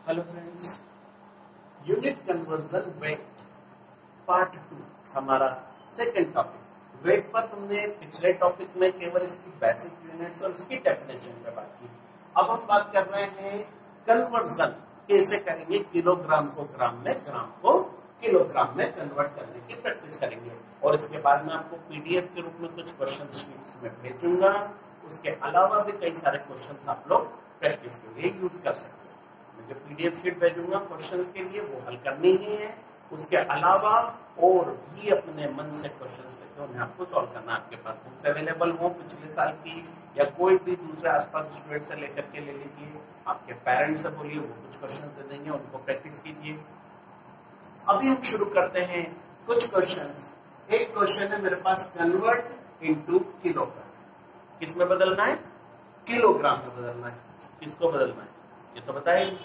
Hello friends, unit conversion weight part 2 हमारा second topic. Wait पर तुमने पिछले टॉपिक में केवल इसकी बेसिक यूनिट्स और उसकी डेफिनेशन पे बात की। अब हम बात कर रहे हैं कन्वर्जन कैसे करेंगे, किलोग्राम को ग्राम में, ग्राम को किलोग्राम में कन्वर्ट करने की प्रैक्टिस करेंगे। और इसके बाद में आपको पीडीएफ के रूप में कुछ क्वेश्चन शीट्स में भेजूंगा। उसके अलावा भी कई सारे क्वेश्चन आप लोग प्रैक्टिस के लिए यूज कर सकते हैं। जो पीडीएफ शीट भेजूंगा क्वेश्चंस के लिए वो हल करनी ही है। उसके अलावा और भी अपने मन से क्वेश्चंस लेके उन्हें आपको सॉल्व करना है। आपके पास बुक्स अवेलेबल हो पिछले साल की या कोई भी दूसरे आसपास स्टूडेंट से लेकर के ले लीजिए। आपके पेरेंट्स से बोलिए, वो कुछ क्वेश्चन दे देंगे, उनको प्रैक्टिस कीजिए। अभी हम शुरू करते हैं कुछ क्वेश्चंस। एक क्वेश्चन है मेरे पास, कन्वर्ट इनटू किलोग्राम। किसमें बदलना है? किलोग्राम में बदलना है। किसको बदलना है ये तो बताइए।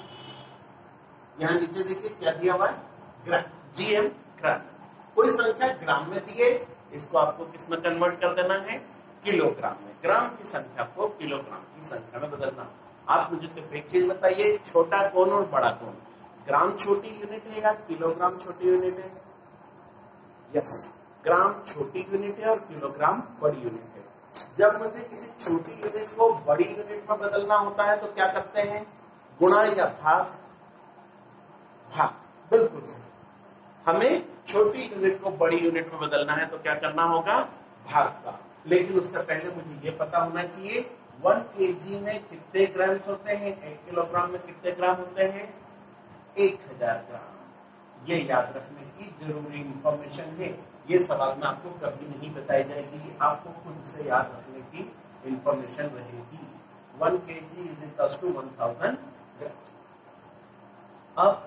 यहां नीचे देखिए क्या दिया हुआ है, ग्राम, जीएम ग्राम। कोई संख्या ग्राम में दिए, इसको आपको किस में कन्वर्ट कर देना है? किलोग्राम में। ग्राम की संख्या को किलोग्राम की संख्या में बदलना। आप मुझे सिर्फ एक चीज बताइए, छोटा कौन और बड़ा कौन? ग्राम छोटी यूनिट है या किलोग्राम छोटी यूनिट है? यस, ग्राम छोटी यूनिट है और किलोग्राम बड़ी यूनिट है। जब मुझे किसी छोटी यूनिट को बड़ी यूनिट में बदलना होता है तो क्या करते हैं? गुणा या भाग? भाग, बिल्कुल सही। हमें छोटी यूनिट को बड़ी यूनिट में बदलना है तो क्या करना होगा? भाग का। लेकिन उससे पहले मुझे ये पता होना चाहिए 1 kg में कितने ग्राम्स होते हैं, 1 किलोग्राम में कितने ग्राम होते हैं? 1000 ग्राम। ये याद रखने की जरूरी इंफॉर्मेशन है। ये सवाल में आपको कभी नहीं बताई जाएगी, आपको खुद से याद रखने की इंफॉर्मेशन रहेगी। 1 kg is equal to 1000 gram. अब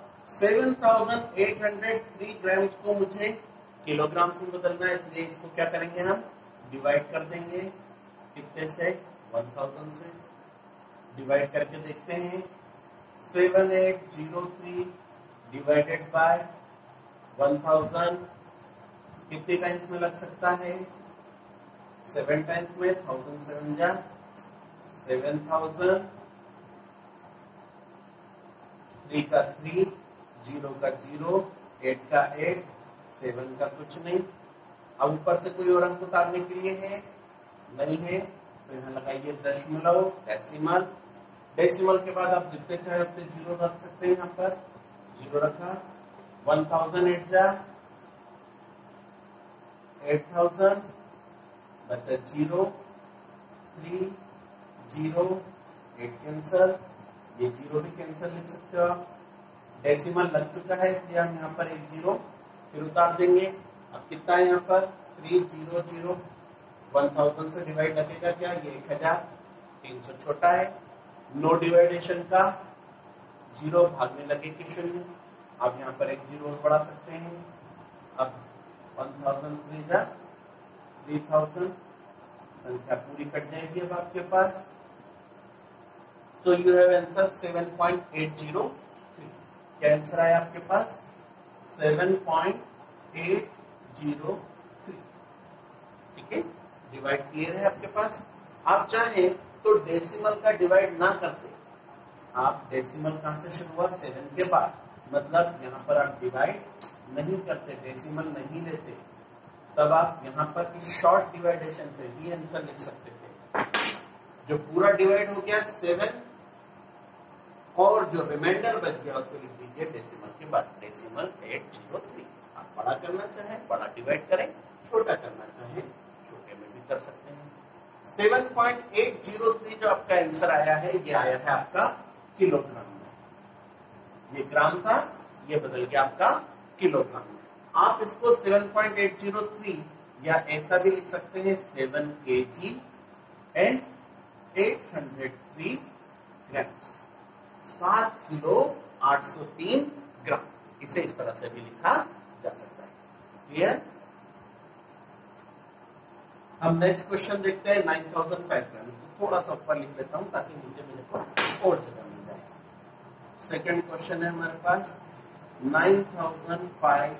7803 ग्राम्स को मुझे किलोग्राम से बदलना है, इसलिए इसको क्या करेंगे हम? डिवाइड कर देंगे। कितने से? 1000 से। डिवाइड करके देखते हैं। 7803 डिवाइडेड बाय 1000 कितने टाइम्स में लग सकता है? 7 टाइम्स में। 1007 जा 7000, 3 का 3, 0 का 0, 8 का 8, 7 का कुछ नहीं। अब ऊपर से कोई और अंक उतारने के लिए है? नहीं है, तो यहाँ लगाइए दशमलव, डेसिमल। डेसिमल के बाद आप जितने चाहे उतने 0 रख सकते हैं। यहाँ पर 0 रखा। 1008 जा 8000, बचा 0, 3, 0, 8 कैंसल। ये 0 भी कैंसल लिख सकते हो आप। डेसिमल लग चुका है इसलिए हम यहाँ पर एक 0 फिर उतार देंगे। अब कितना है यहाँ पर? 300। 1000 से डिवाइड लगेगा क्या? ये 1300 छोटा है। नो डिवाइडेशन का 0 भागने लगेगी 0। आप यहाँ पर एक 0 बढ़ा सकते हैं। अब 1003 जा 3000, संख्या पूरी कट जाएगी अब आपके पास। So you have answer 7.803। क्या आंसर आया आपके पास? 7.803। ठीक है, डिवाइड क्लियर है आपके पास। आप चाहें तो डेसिमल का डिवाइड ना करते, आप डेसिमल कहां से शुरू हुआ? 7 के बाद, मतलब यहाँ पर आप डिवाइड नहीं करते, डेसिमल नहीं लेते, तब आप यहाँ पर इस शॉर्ट डिवाइडेशन पे भी आंसर लिख सकते थे। जो पूरा डिवाइड हो गया 7 और जो रिमाइंडर बच गया उसको लिख दीजिए डेसिमल के बाद, डेसिमल 803। आप बड़ा करना चाहें बड़ा डिवाइड करें, छोटा करना चाहें छोटे में भी कर सकते हैं। 7.803 जो आपका आंसर आया है, ये आया है आपका किलोग्राम में। ये ग्राम था, ये बदल गया आपका किलोग्राम में। आप इसको 7.803 या ऐसा भी लिख सकते हैं 7 kg and 803 grams. 7 kilo 803 gram. इसे इस तरह से भी लिखा जा सकता है। क्लियर? हम नेक्स्ट क्वेश्चन देखते हैं। 9005 ग्राम। थोड़ा सा ऊपर लिख लेता हूं ताकि नीचे मेरे को और जगह मिल जाए। सेकंड क्वेश्चन है हमारे पास 9005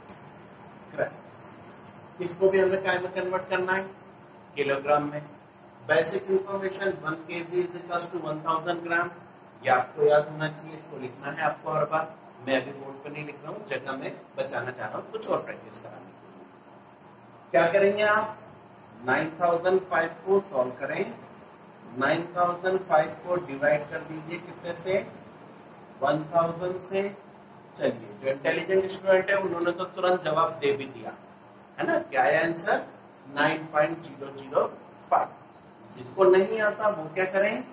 ग्राम। इसको भी हमें क्या में कन्वर्ट करना है? किलोग्राम में। Basic information 1 kg is equal to 1000 gram. ये आपको याद होना चाहिए, इसको लिखना है आपको हर बार। मैं अभी बोर्ड पर नहीं लिख रहा हूँ, जगह में बचाना चाह रहा हूँ कुछ और प्रैक्टिस कराने के लिए। क्या करेंगे आप, 9005 को सॉल्व करें। 9005 को डिवाइड कर दीजिए कितने से, 1000 से। चलिए, जो इंटेलिजेंट स्टूडेंट है उन्होंने तो तुरंत जवाब दे भी दिया है ना। क्या है आंसर, 9.005। जिनको नहीं आता वो क्या करें,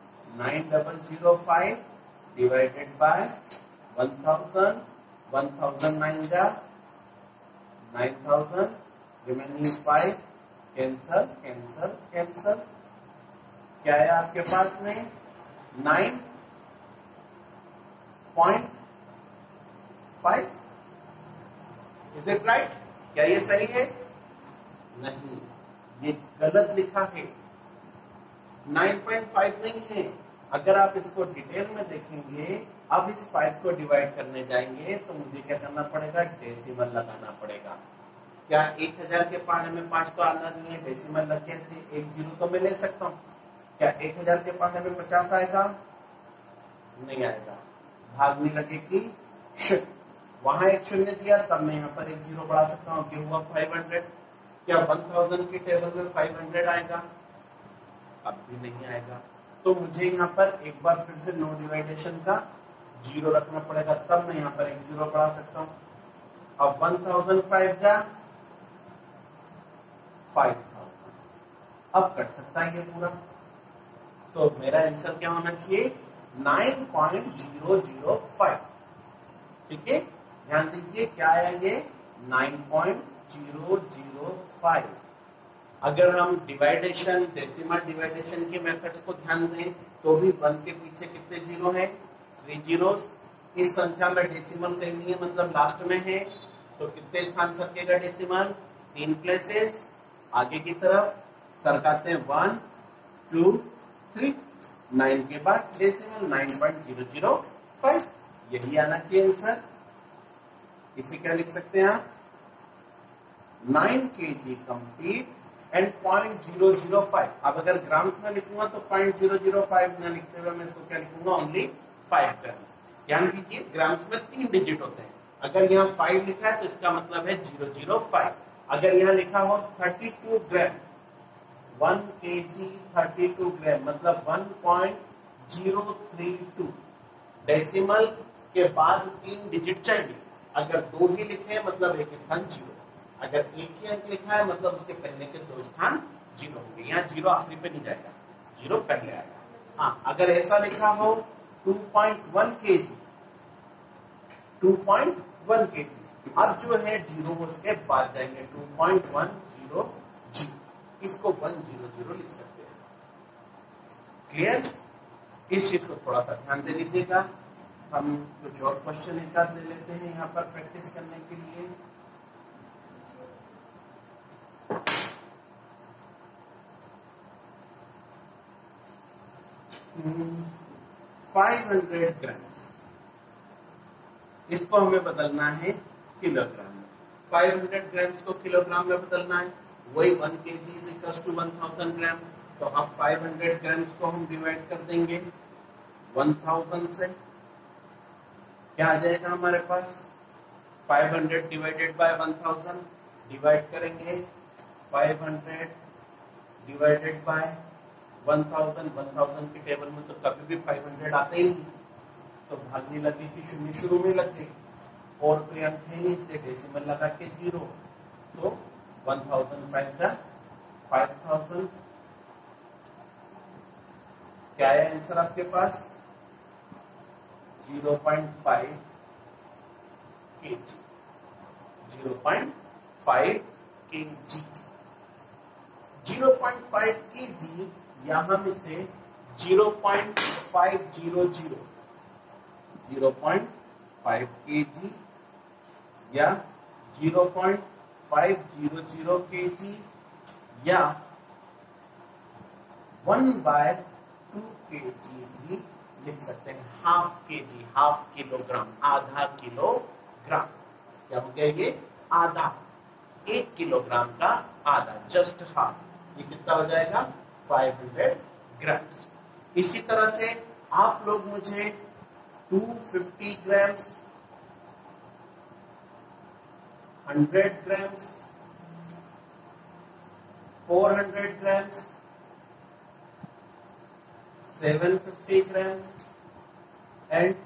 9005 डिवाइडेड बाय 1000, 1009 जा 9000, रिमेनिंग 5, कैंसल कैंसल कैंसल। क्या है आपके पास में, 9.5। इज इट राइट, क्या ये सही है, नहीं, ये गलत लिखा है, 9.5 नहीं है। अगर आप इसको डिटेल में देखेंगे, अब इस 5 को डिवाइड करने जाएंगे तो मुझे क्या करना पड़ेगा, डेसिमल लगाना पड़ेगा। क्या 1000 के पहाड़े में 5 तो आना नहीं है, डेसिमल लग के एक जीरो तो मैं ले सकता हूँ। क्या 1000 के पहाड़े में 50 आएगा, नहीं आएगा, भागने लगेगी शिफ्ट, वहां एक शून्य दिया तब मैं यहाँ पर एक जीरो बढ़ा सकता हूँ, क्या हुआ 500। क्या 1000 की टेबल में 500 आएगा, अब भी नहीं आएगा। तो मुझे यहाँ पर एक बार फिर से नो डिवाइडेशन का जीरो रखना पड़ेगा, तब मैं यहाँ पर एक जीरो बढ़ा सकता हूँ। अब 1005 का 5000, अब कट सकता है ये पूरा। सो मेरा आंसर क्या होना चाहिए, 9.005। ठीक है, ध्यान दीजिए क्या है ये, 9.005। अगर हम डिवाइडेशन, डेसिमल डिवाइडेशन के मेथड्स को ध्यान दें तो भी 1 के पीछे कितने जीरो हैं, 3 जीरोस। इस संख्या में डेसिमल करनी है, मतलब लास्ट में है, तो कितने स्थान सरकेगा डेसिमल, 3 प्लेसेस आगे की तरफ सरकाते हैं, 1 2 3, 9 के बाद डेसिमल 9.005, यही आना चाहिए आंसर। इसे क्या लिख सकते हैं आप, 9 kg कंप्लीट एंड 0.005। अब अगर ग्राम्स में लिखूंगा तो 0.005 न लिखते हुए मैं इसको क्या लिखूंगा, ओनली 5 ग्राम्स। ध्यान दीजिए ग्राम्स में 3 डिजिट होते हैं, अगर यहाँ 5 लिखा है तो इसका मतलब है 005। अगर यहाँ लिखा हो 32 ग्राम, 1 kg 32 ग्राम मतलब 1.032। डेसिमल के बाद 3 डिजिट चाहिए, अगर 2 ही लिखे मतलब एक स्थान जीरो, अगर एक ही अंक लिखा है मतलब उसके पहले के 2 स्थान जीरो होंगे। यहाँ जीरो आखिरी पे नहीं जाएगा, जीरो पहले आएगा। हाँ, अगर ऐसा लिखा हो 2.1 kg, 2.1 kg, अब जो है जीरो उसके बाद जाएंगे, 2.100, इसको 100 लिख सकते हैं। क्लियर, इस चीज को थोड़ा सा ध्यान दे लीजिएगा। हम कुछ और क्वेश्चन एक आध ले लेते हैं यहाँ पर प्रैक्टिस करने के लिए। 500 ग्राम्स, इसको हमें बदलना है किलोग्राम में। 500 ग्राम्स को किलोग्राम में बदलना है, वही 1 kg is equal to 1000 gram. तो अब 500 ग्राम्स को हम डिवाइड कर देंगे 1000 से, क्या आ जाएगा हमारे पास, 500 डिवाइडेड बाय 1000, डिवाइड करेंगे 500 डिवाइडेड बाय 1000 की टेबल में तो कभी भी 500 आते ही नहीं, तो भागने लगे कि शून्य शुरू में लग गई और कोई अंक है नहीं, इसलिए डेसिमल लगा के 0, तो 1005 का 5000। क्या है आंसर आपके पास, 0.5 kg, 0.5 kg, 0.5 kg, या हम इसे 0.500, 0.5 kg या 0.500 kg या 1/2 kg भी लिख सकते हैं। हाफ kg, हाफ किलोग्राम, आधा किलोग्राम। क्या हो गया ये, आधा, 1 किलोग्राम का आधा, जस्ट हाफ। ये कितना हो जाएगा, 500 ग्राम्स। इसी तरह से आप लोग मुझे 250 grams, 100 grams, 400 grams, 750 grams and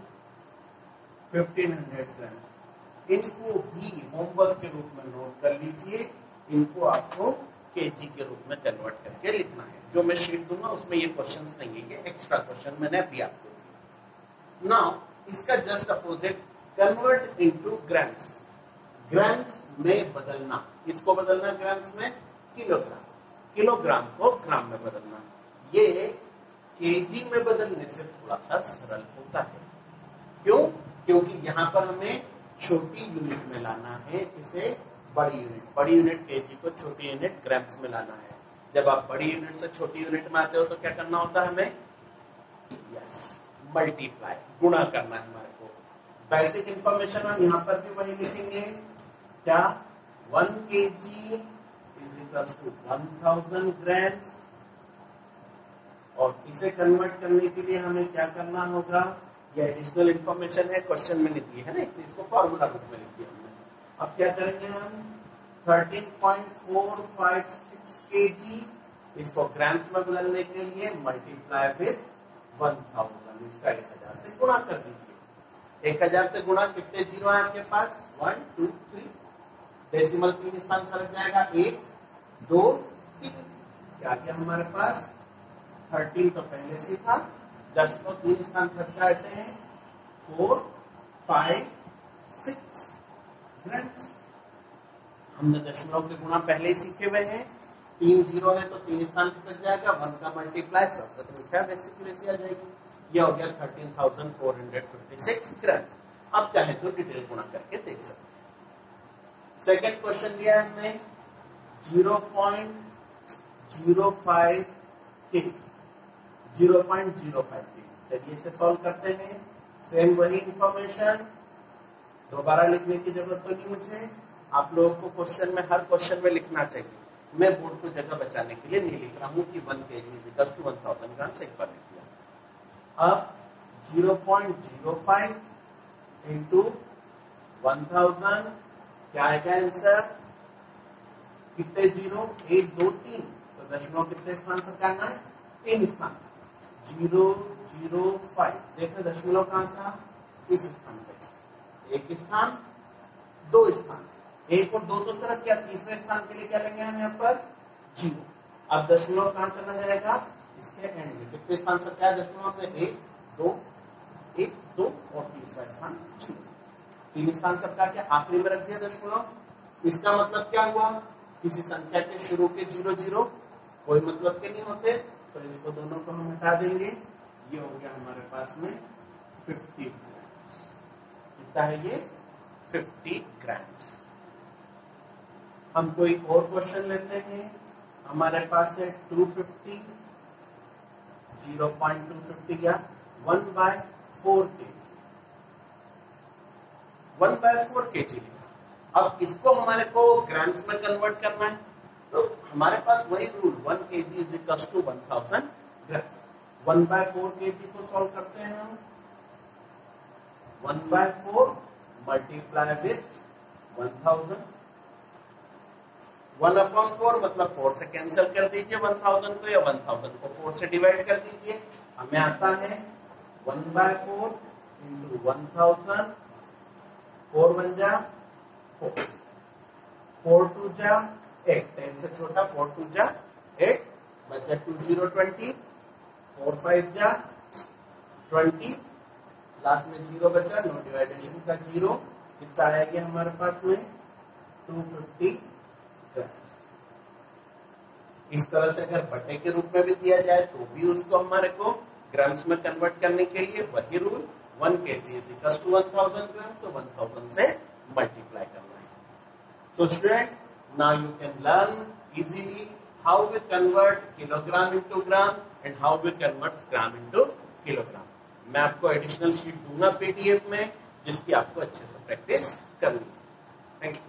1500 grams, इनको भी होमवर्क के रूप में नोट कर लीजिए। इनको आपको केजी के रूप में कन्वर्ट करके लिखना है। जो मैं शीट दूंगा उसमें ये क्वेश्चंस नहीं है, ये एक्स्ट्रा क्वेश्चन मैंने अभी आपको दिया। नाउ इसका just opposite, convert into grams, grams में बदलना। किसको बदलना ग्राम्स में? किलोग्राम, किलोग्राम को ग्राम में बदलना। ये केजी में बदलने से थोड़ा सा सरल होता है। क्यों? क्योंकि यहाँ पर हमें छोटी यूनिट में लाना है, इसे बड़ी यूनिट केजी को छोटी यूनिट ग्राम्स में लाना है। जब आप बड़ी यूनिट से छोटी यूनिट में आते हो तो क्या करना होता है हमें? यस, मल्टीप्लाई, गुणा करना है हमारे को। बेसिक इंफॉर्मेशन हम यहाँ पर भी वही लिखेंगे, क्या 1 kg is equals to 1000 grams. और इसे कन्वर्ट करने के लिए हमें क्या करना होगा? ये एडिशनल इंफॉर्मेशन है, क्वेश्चन में नहीं दी है ना, इसलिए इसको फॉर्मूला बुक में लिख दिया हमने। अब क्या करेंगे हम? 13.456 kg, इसको ग्राम्स में बदलने के लिए मल्टीप्लाई विद 1000, इसका 1000 से गुणा कर दीजिए। 1000 से गुणा, कितने जीरो है आपके पास? 1 2 3, डेसिमल 3 स्थान सरक जाएगा, 1 2 3, क्या गया हमारे पास? 13 तो पहले से था, 3 स्थान खस जाते हैं, 4 5 6 ग्राम्स। हमने दशमलव के गुणा पहले ही सीखे हुए हैं। 3 जीरो है तो 3 स्थान खसक जाएगा, 1 का मल्टीप्लाई सब संख्या वैसे वैसे आ जाएगी। यह हो गया 13,456 ग्राम्स। अब चाहे तो डिटेल गुणा करके देख सकते हैं। सेकंड क्वेश्चन लिया हमने 0.05 kg, 0.05 kg। चलिए इसे सॉल्व करते हैं। सेम वही इंफॉर्मेशन, दोबारा लिखने की जरूरत तो नहीं मुझे। आप लोगों को क्वेश्चन में, हर क्वेश्चन में लिखना चाहिए। मैं बोर्ड को जगह बचाने के लिए नहीं लिख रहा हूं कि 1 kg is equal to 1000 gram, से एक बार लिख दिया। अब 0.05 इंटू 1000, क्या आएगा आंसर? कितने जीरो? 1 2 3, तो दशमलव कितने स्थान सरकाना है? 3 स्थान। 005, देखो दशमलव कहाँ था? इस स्थान पे, 1 स्थान 2 स्थान, 1 और 2 तो सरक गया, तीसरे स्थान के लिए क्या लेंगे हम यहाँ पर? 0। अब दशमलव कहाँ चला जाएगा? इसके एंड में। कितने स्थान सरका है दशमलव में? 1 2 1 2 और तीसरा स्थान 0। 3 स्थान सरका के आखिरी में रख दिया दशमलव। इसका मतलब क्या हुआ? किसी संख्या के शुरू के 0 0 कोई मतलब के नहीं होते, तो इसको दोनों को हम हटा देंगे। ये हो गया हमारे पास में 50 ग्राम्स। कितना है ये? 50 ग्राम्स। हम कोई और क्वेश्चन लेते हैं। हमारे पास है 250, 0.250 या 1/4 kg, 1/4 kg लिखा। अब इसको हमारे को ग्राम्स में कन्वर्ट करना है, तो हमारे पास वही rule 1 kg is equal to 1000 gram. 1/4 kg को सॉल्व करते हैं हम। 1/4 मल्टीप्लाई विथ 1000, 1/4 मतलब 4 से कैंसिल कर दीजिए 1000 को, या 1000 को 4 से डिवाइड कर दीजिए। हमें आता है 1/4 इंटू 1000, 4 1 जा 4, 4 2 जा 8, 10 से छोटा 4 2 जा 8, बचा 2 0 20, 4 5 जा 20, लास्ट में 0 बचा, नो डिवाइडेशन का 0। कितना आएगा हमारे पास में? 250 ग्राम्स। इस तरह से अगर बटे के रूप में भी दिया जाए तो भी उसको हमारे को ग्राम्स में कन्वर्ट करने के लिए वही rule 1 kg is equal to 1000 gram, तो 1000 से मल्टीप्लाई करना है। So student, now you can learn easily how we convert kilogram into gram and how we convert gram into kilogram. मैं आपको एडिशनल शीट दूंगा पीडीएफ में, जिसकी आपको अच्छे से प्रैक्टिस करनी है। Thank you.